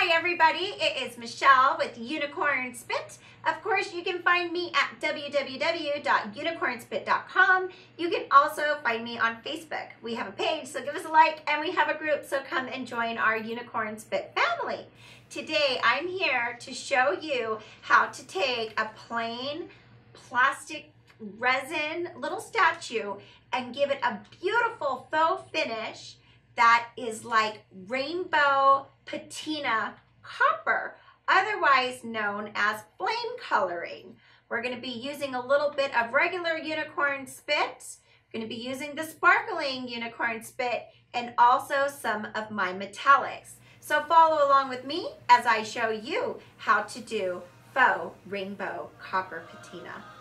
Hi everybody, it is Michelle with Unicorn Spit. Of course, you can find me at www.unicornspit.com. You can also find me on Facebook. We have a page, so give us a like, and we have a group, so come and join our Unicorn Spit family. Today, I'm here to show you how to take a plain plastic resin little statue and give it a beautiful faux finish that is like rainbow patina copper, otherwise known as flame coloring. We're going to be using a little bit of regular unicorn spit. We're going to be using the sparkling unicorn spit and also some of my metallics. So follow along with me as I show you how to do faux rainbow copper patina.